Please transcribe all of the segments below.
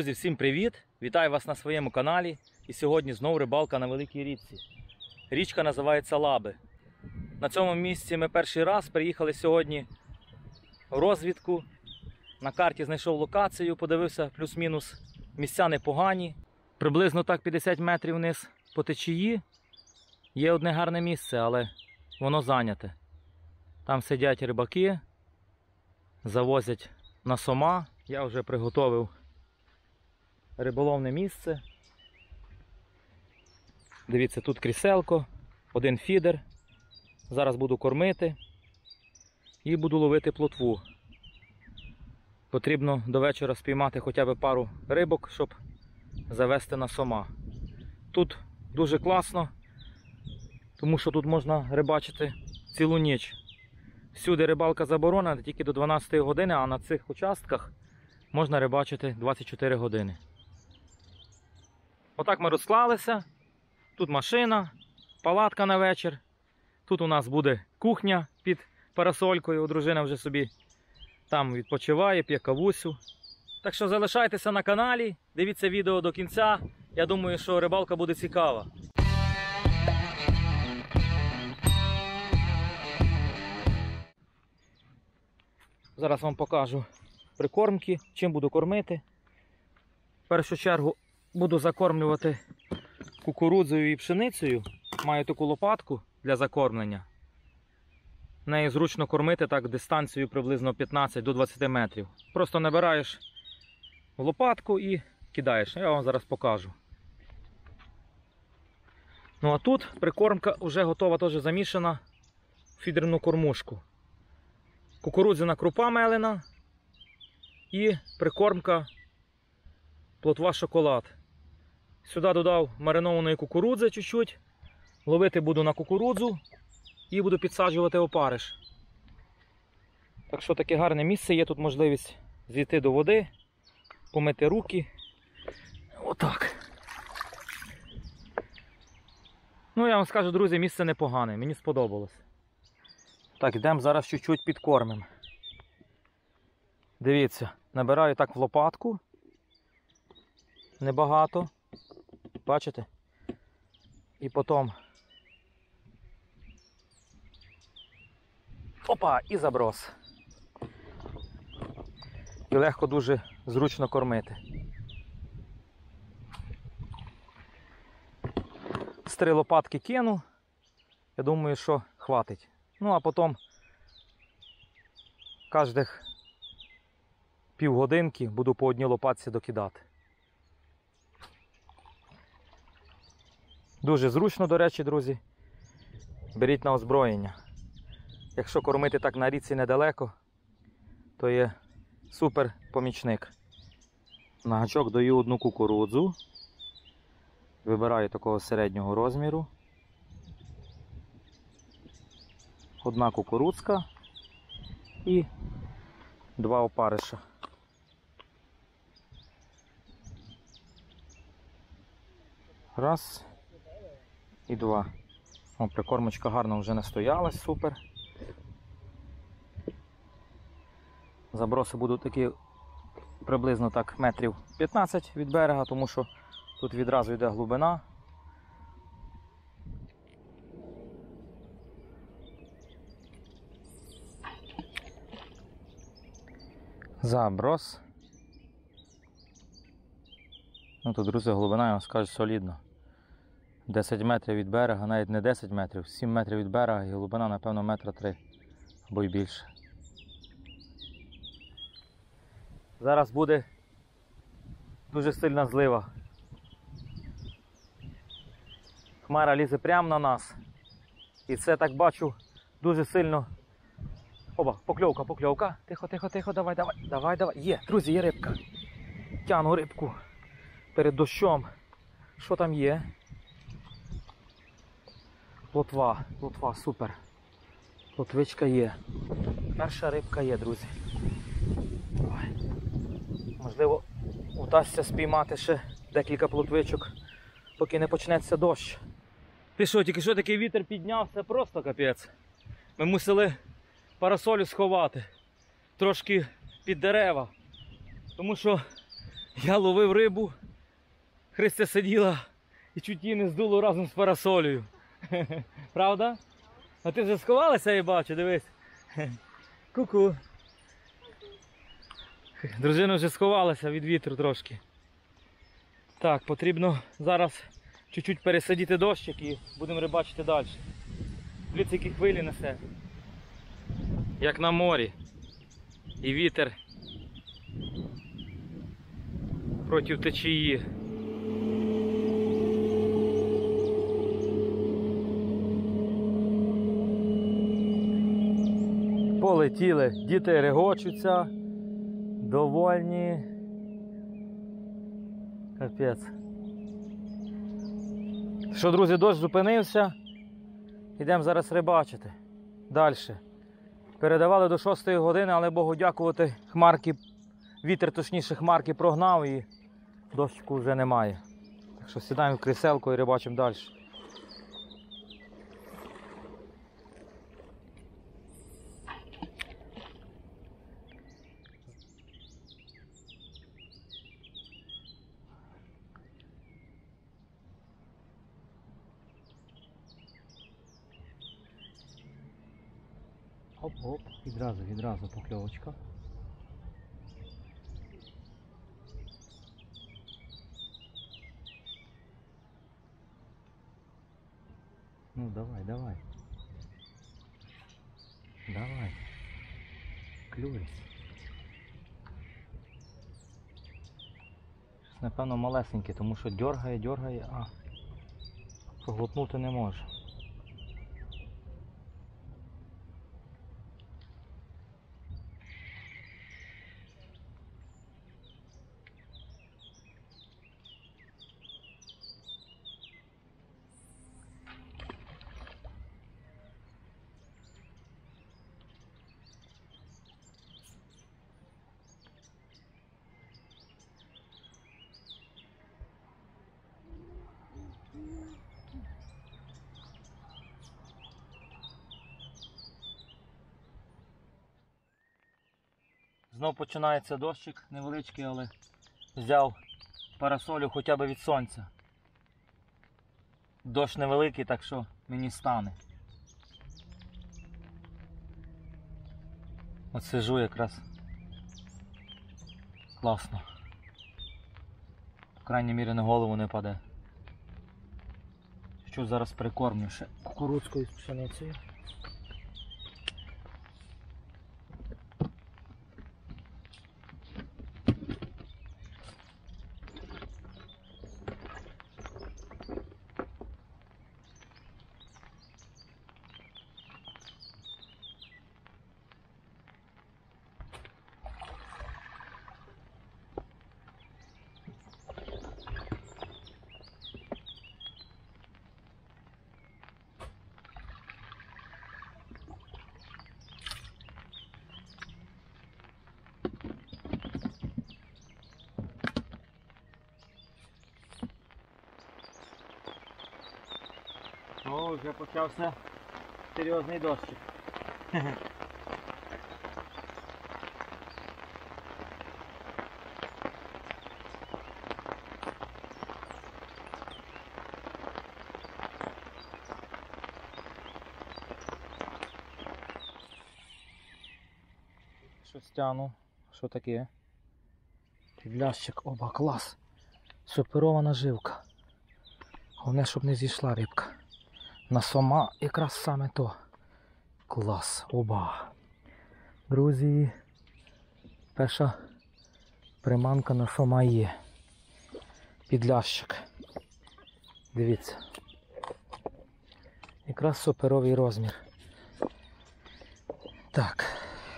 Друзі, всім привіт! Вітаю вас на своєму каналі. І сьогодні знову рибалка на великій річці. Річка називається Лаби. На цьому місці ми перший раз приїхали сьогодні в розвідку. На карті знайшов локацію, подивився плюс-мінус. Місця непогані. Приблизно так 50 метрів вниз по течії. Є одне гарне місце, але воно зайняте. Там сидять рибаки, завозять на сома. Я вже приготовив риболовне місце. Дивіться, тут кріселко, один фідер. Зараз буду кормити і буду ловити плотву. Потрібно до вечора спіймати хоча б пару рибок, щоб завести на сома. Тут дуже класно, тому що тут можна рибачити цілу ніч. Всюди рибалка заборонена тільки до 12 години, а на цих участках можна рибачити 24 години. Отак ми розклалися. Тут машина, палатка на вечір. Тут у нас буде кухня під парасолькою. Дружина вже собі там відпочиває, п'є кавусю. Так що залишайтеся на каналі, дивіться відео до кінця. Я думаю, що рибалка буде цікава. Зараз вам покажу прикормки, чим буду кормити. В першу чергу буду закормлювати кукурудзою і пшеницею. Маю таку лопатку для закормлення. Нею зручно кормити так дистанцію приблизно 15 до 20 метрів. Просто набираєш в лопатку і кидаєш. Я вам зараз покажу. Ну а тут прикормка вже готова, теж замішана в фідерну кормушку. Кукурудзяна крупа мелена і прикормка плотва шоколад. Сюди додав маринованої кукурудзи чуть-чуть. Ловити буду на кукурудзу і буду підсаджувати опариш. Так що таке гарне місце, є тут можливість зійти до води, помити руки. Отак. Ну я вам скажу, друзі, місце непогане, мені сподобалось. Так, йдемо зараз чуть-чуть підкормимо. Дивіться, набираю так в лопатку. Небагато. Бачите? І потім. Опа, і заброс. І легко дуже зручно кормити. З 3 лопатки кину. Я думаю, що хватить. Ну, а потім кожних півгодинки буду по одній лопатці докидати. Дуже зручно, до речі, друзі. Беріть на озброєння. Якщо кормити так на річці недалеко, то є супер помічник. На гачок даю одну кукурудзу. Вибираю такого середнього розміру. Одна кукурудзка і 2 опариша. Раз і 2. О, прикормочка гарно вже настоялась, супер. Заброси будуть такі приблизно так метрів 15 від берега, тому що тут відразу йде глибина. Заброс. Ну тут, друзі, глибина, я вам скажу, солідно. 10 метрів від берега, навіть не 10 метрів, 7 метрів від берега і глибина, напевно, 1,3 м або й більше. Зараз буде дуже сильна злива. Хмара лізе прямо на нас. І це, так бачу, дуже сильно... Опа, покльовка, покльовка. Тихо, тихо, тихо, давай, давай, давай, давай. Є, друзі, є рибка. Тяну рибку перед дощом. Що там є? Плотва, плотва, супер. Плотвичка є. Перша рибка є, друзі. Ой. Можливо, вдасться спіймати ще декілька плотвичок, поки не почнеться дощ. Ти що, тільки що такий вітер піднявся, просто капець. Ми мусили парасолю сховати трошки під дерева, тому що Я ловив рибу, Христя сиділа і чуть її не здуло разом з парасолею. Правда? А ти вже сховалася, я бачу, дивись. Ку-ку. Дружина вже сховалася від вітру трошки. Так, потрібно зараз чуть-чуть пересадити дощик і будемо рибачити далі. Дивіться, які хвилі несе. Як на морі. І вітер проти течії. Полетіли, діти регочуться, довольні. Капець. Що, друзі, дощ зупинився. Йдемо зараз рибачити. Далі. Передавали до 6 години, але Богу дякувати, хмарки, вітер, точніше, хмарки прогнав і дощику вже немає. Так що сідаємо в кріселку і рибачимо далі. Оп-оп, відразу покльовочка. Ну давай. Давай. Клюй. Напевно малесенький, тому що дьоргає, а проглотнути не може. Знов починається дощик, невеличкий, але взяв парасолю хоча б від сонця. Дощ невеликий, так що мені стане. От сижу якраз класно. По крайній мірі на голову не паде. Що зараз прикормлю ще кукурудзкою з пшеницею. О, вже почався серйозний дощик. Щось тяну. Що таке? Підлящик, оба, клас. Суперова жилка. Головне, щоб не зійшла рибка. На сома якраз саме то. Клас, оба. Друзі, перша приманка на сома є. Підлящик. Дивіться. Якраз суперовий розмір. Так.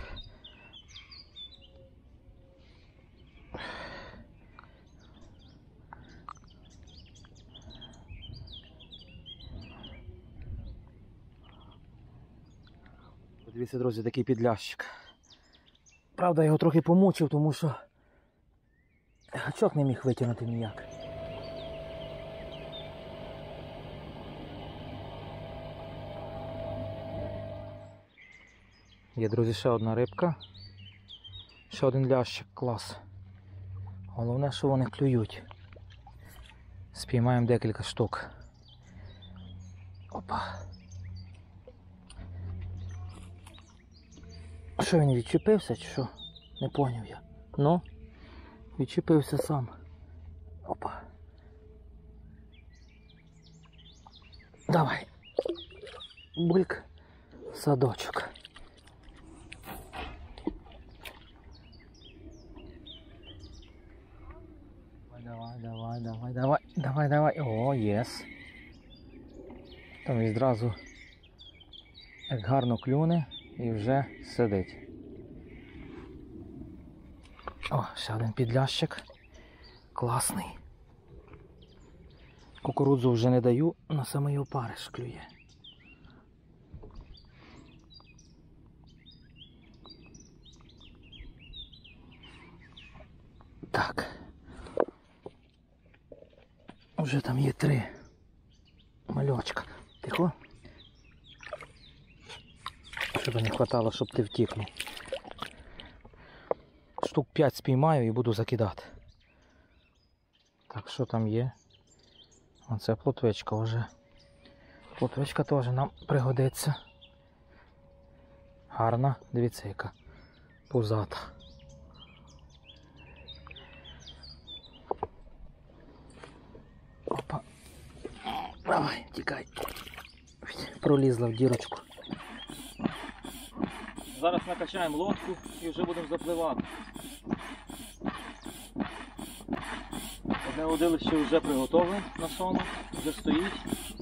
Дивіться, друзі, такий підлящик. Правда, я його трохи помучив, тому що гачок не міг витягнути ніяк. Є, друзі, ще одна рибка. Ще один лящик, клас. Головне, що вони клюють. Спіймаємо декілька штук. Опа. Що, він відчепився чи що? Не поняв я. Ну, відчепився сам. Опа. Давай. Бульк. Садочок. Давай. О, єс. Там відразу як гарно клюне і вже сидить. О, ще один підлящик. Класний. Кукурудзу вже не даю, на самий опариш клює. Так. Вже там є 3 мальочка. Тихо. Щоб не хватало, щоб ти втікнув. Штук 5 спіймаю і буду закидати. Так, що там є? Оце плотвичка вже. Плотвичка теж нам пригодиться. Гарна, дивіться яка пузата. Опа. Давай, тікай. Пролізла в дірочку. Зараз накачаємо лодку і вже будемо запливати. Одне водилище вже приготовлене на сону, вже стоїть.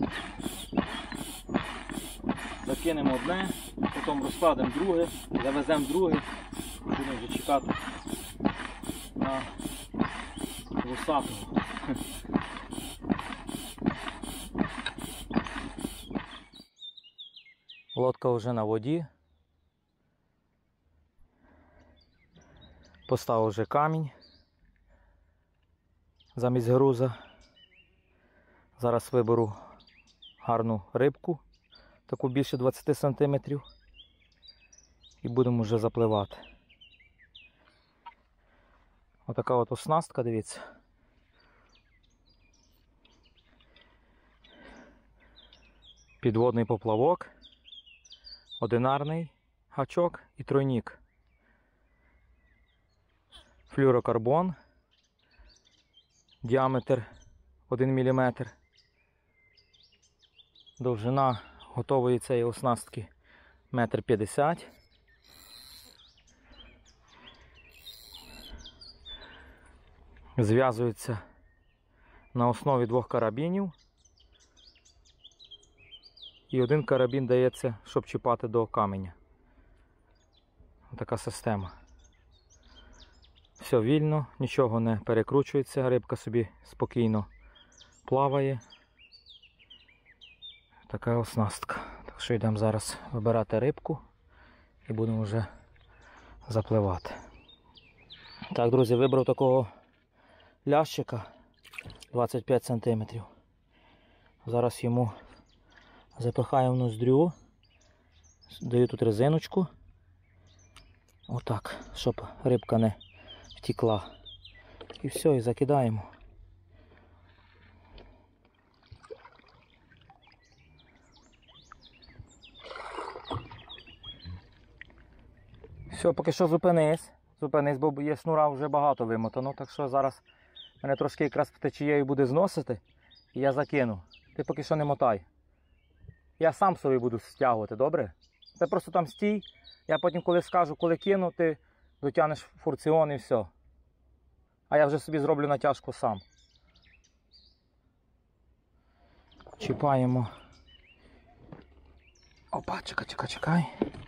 Закинемо одне, потім розкладемо друге, завеземо друге і будемо вже чекати на вусатого. Лодка вже на воді. Поставив вже камінь замість груза. Зараз виберу гарну рибку, таку більше 20 см, і будемо вже запливати. Отака от оснастка, дивіться. Підводний поплавок, одинарний гачок і тройник. Флюрокарбон, діаметр 1 мм. Довжина готової цієї оснастки 1,50 м. Зв'язується на основі 2 карабінів. І 1 карабін дається, щоб чіпати до каменя. Така система. Все вільно, нічого не перекручується, рибка собі спокійно плаває. Така оснастка. Так що йдемо зараз вибирати рибку і будемо вже запливати. Так, друзі, вибрав такого лящика 25 см. Зараз йому запихаю в ноздрю, даю тут резиночку. Отак, щоб рибка не втекла. І все, і закидаємо. Все, поки що зупинись, бо є шнура вже багато вимотано, так що зараз мене трошки якраз течією буде зносити, і я закину. Ти поки що не мотай. Я сам собі буду стягувати, добре? Ти просто там стій, я потім коли скажу, коли кину, ти дотягнеш фурціон і все. А я вже собі зроблю натяжку сам. Чіпаємо. Опа, чекай.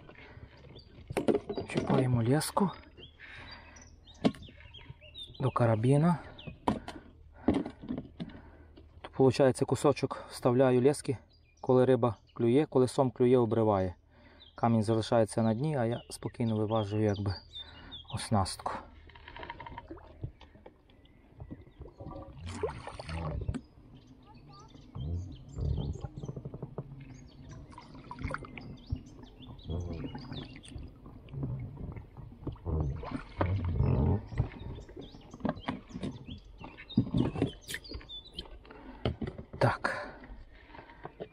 Чіпаємо леску до карабіна. Тут, виходить, кусочок вставляю лески, коли риба клює, коли сом клює, обриває. Камінь залишається на дні, а я спокійно виважую якби оснастку.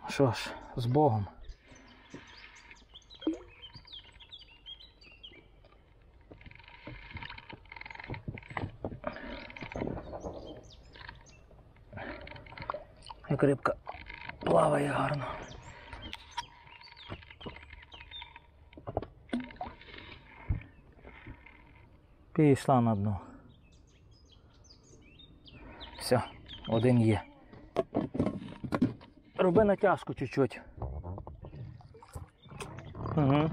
Що ж, з Богом. Як рибка плаває гарно. Пішла на дно. Все, один є. Роби натяжку чуть-чуть. Угу.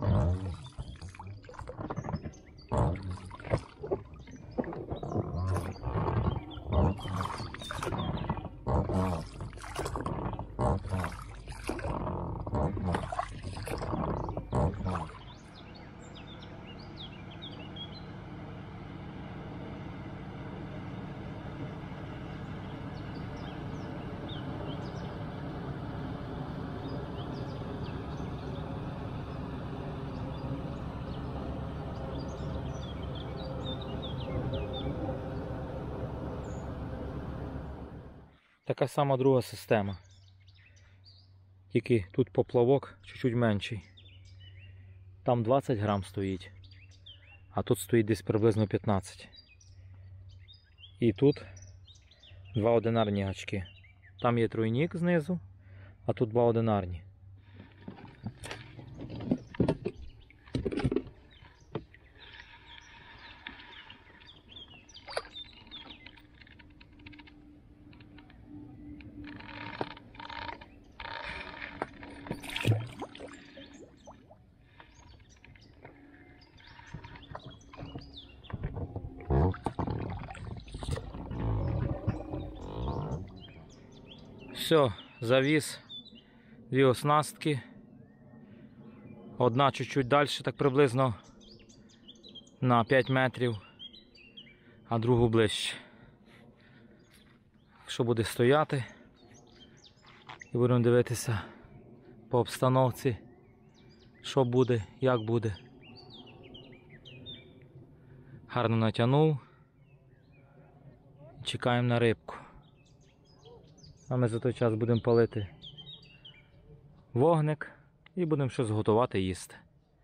Така сама друга система. Тільки тут поплавок чуть-чуть менший. Там 20 грам стоїть, а тут стоїть десь приблизно 15. І тут два одинарні гачки. Там є тройник знизу, а тут два одинарні. Все, завіз дві оснастки. Одна чуть-чуть далі, так приблизно на 5 метрів, а другу ближче. Що буде стояти, і будемо дивитися по обстановці, що буде, як буде. Гарно натягнув. Чекаємо на рибку. А ми за той час будемо палити вогник і будемо щось готувати їсти.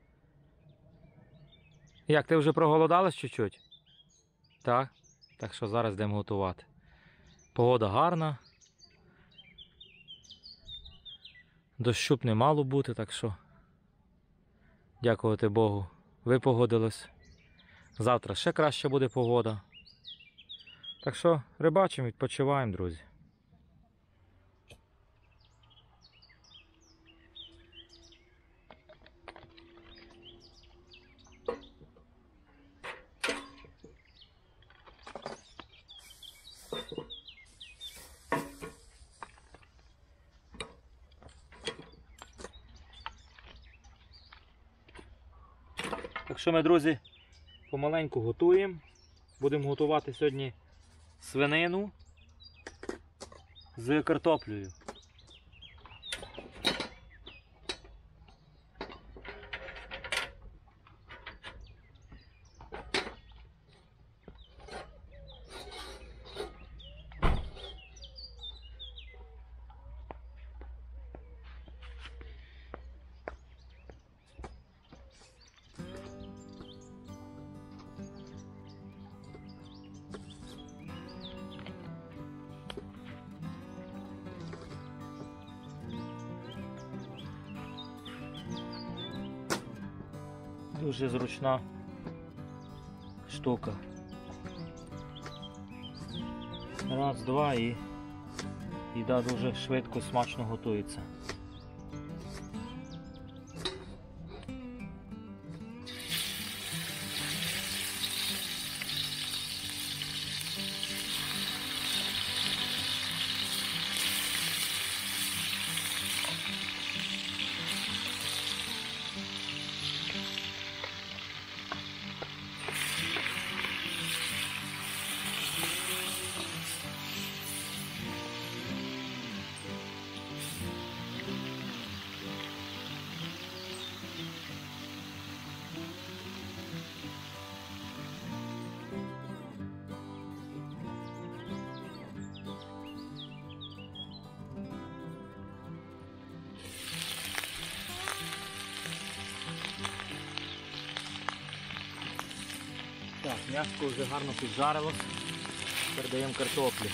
Як, ти вже проголодалась чуть-чуть? Так? Так що зараз йдемо готувати. Погода гарна. Дощу б не мало бути, так що дякувати Богу, випогодилось. Завтра ще краще буде погода. Так що рибачимо, відпочиваємо, друзі. Так що ми, друзі, помаленьку готуємо. Будемо готувати сьогодні свинину з картоплею. Дуже зручна штука. Раз, два і їда дуже швидко, смачно готується. Так, м'ясо вже гарно піджарилось. Передаємо картоплю.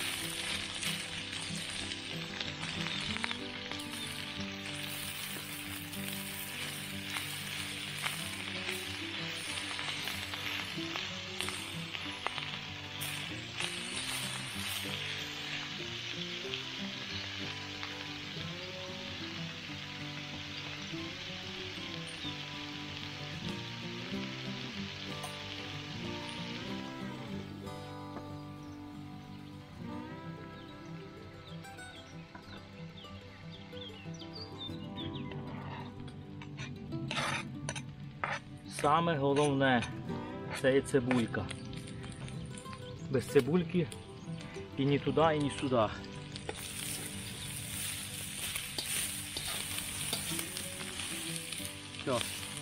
Саме головне це і цибулька. Без цибульки і ні туди, і ні сюди. Все.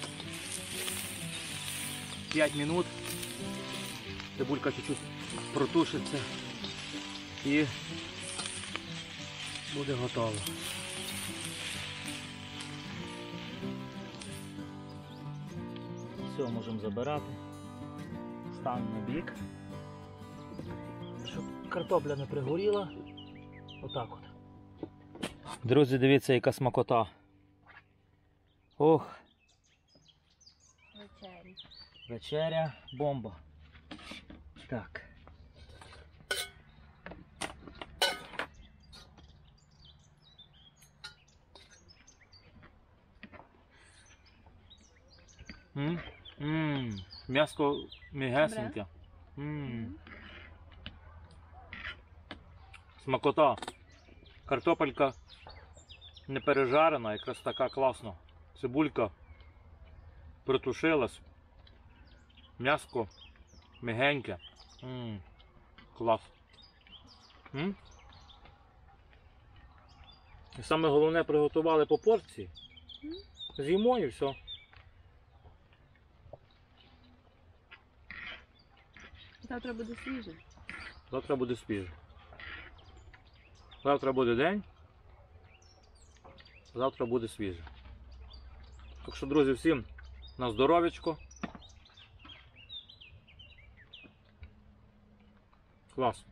5 минут. Цибулька чуть-чуть протушиться і буде готово. Все, можемо забирати. Ставимо на бік, щоб картопля не пригоріла. Отак от. Друзі, дивіться, яка смакота. Ох. Вечері. Вечеря, бомба. Так. М'яско м'ягесеньке. Смакота. Картопелька не пережарена, якраз така класна. Цибулька протушилась. М'яско м'ягеньке. Клас. І саме головне, приготували по порції. З'їмо і все. Завтра буде свіже. Завтра буде свіже. Завтра буде день. Завтра буде свіже. Так що, друзі, всім на здоров'ячко. Клас.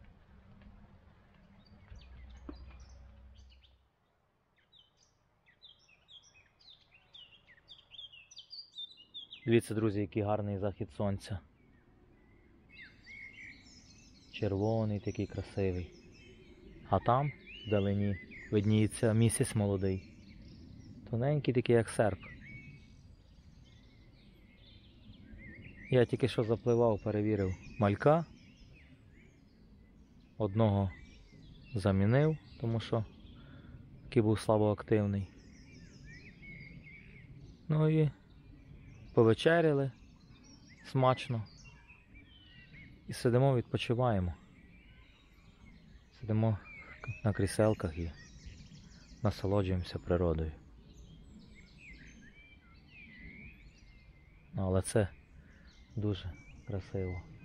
Дивіться, друзі, який гарний захід сонця. Червоний, такий красивий. А там, вдалині, видніється місяць молодий. Тоненький такий, як серп. Я тільки що запливав, перевірив малька. Одного замінив, тому що такий був слабоактивний. Ну і повечеряли смачно. І сидимо, відпочиваємо. Сидимо на кріселках і насолоджуємося природою. Але це дуже красиво.